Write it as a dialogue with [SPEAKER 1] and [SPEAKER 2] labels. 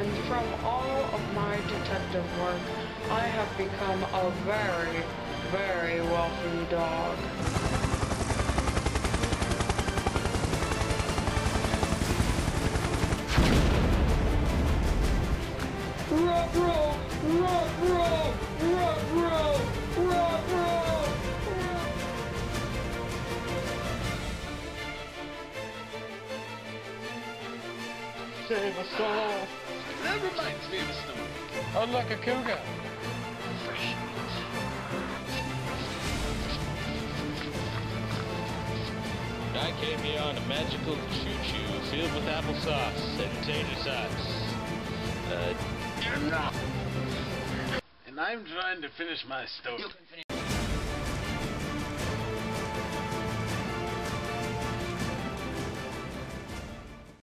[SPEAKER 1] and from all of my detective work, I have become a very, very wealthy dog. Ruh-roh! Ruh-roh! Ruh-roh! Ruh-roh! Save us all!
[SPEAKER 2] That reminds me of a story.
[SPEAKER 3] Unlike a cougar.
[SPEAKER 2] Fresh meat.
[SPEAKER 4] I came here on a magical choo-choo filled with applesauce and tater sauce.
[SPEAKER 2] Enough! And I'm trying to finish my story.
[SPEAKER 4] You can finish.